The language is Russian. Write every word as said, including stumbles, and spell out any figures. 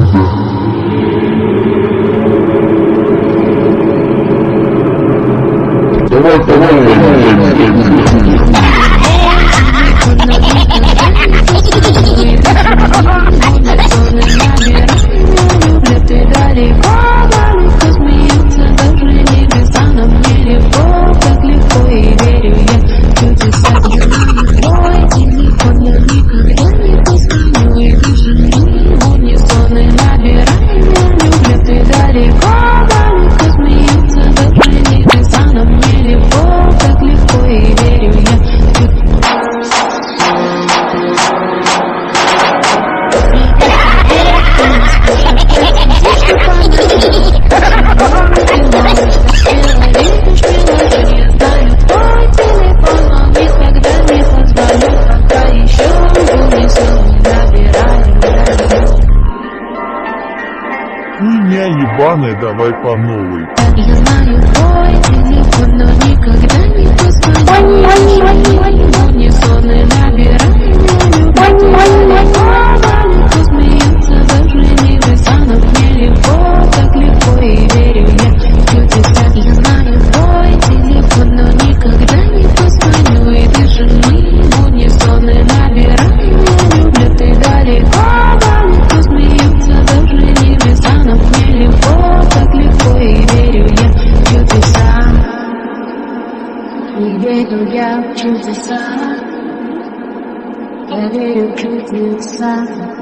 Давай, давай, Хуйня ебаная, давай по новой. Я знаю твой телефон, но никогда не позвонишь. Будни сонные набирай, далеко смеются, даже небеса, но мне легко, так легко и верю я в чудеса. Я знаю твой телефон, но никогда не позвоню. И ты же мы, будни сонные набирай, люблю ты далеко, далеко смеются, даже небеса, но мне легко, так легко и верю я в чудеса. И верю я в чудеса. Я верю в чудеса.